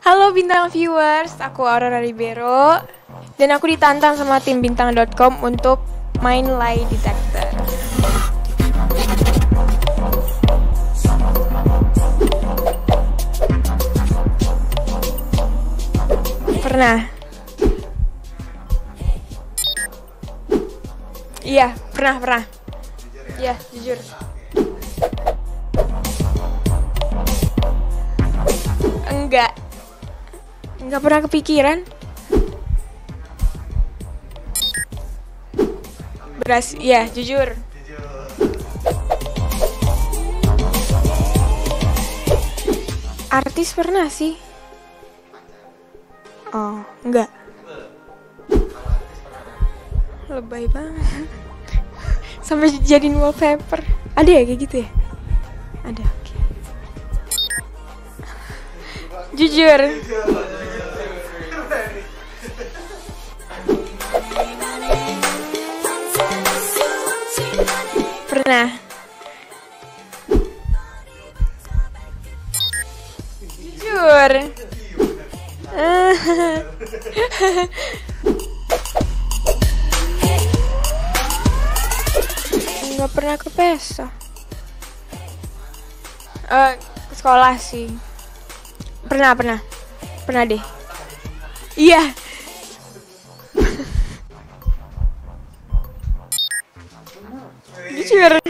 Halo Bintang Viewers, aku Aurora Ribeiro dan aku ditantang sama tim Bintang.com untuk main lie detector. Pernah? Iya, pernah. Iya, jujur. Enggak pernah kepikiran. Ya, jujur. Artis pernah sih. Oh, enggak. Lebay banget. Sampai jadiin wallpaper. Ada ya kayak gitu ya? Ada, oke. Jujur. Pernah. Jujur. Nggak pernah ke pesta. Ke sekolah sih. Pernah deh. Iya. Jujur.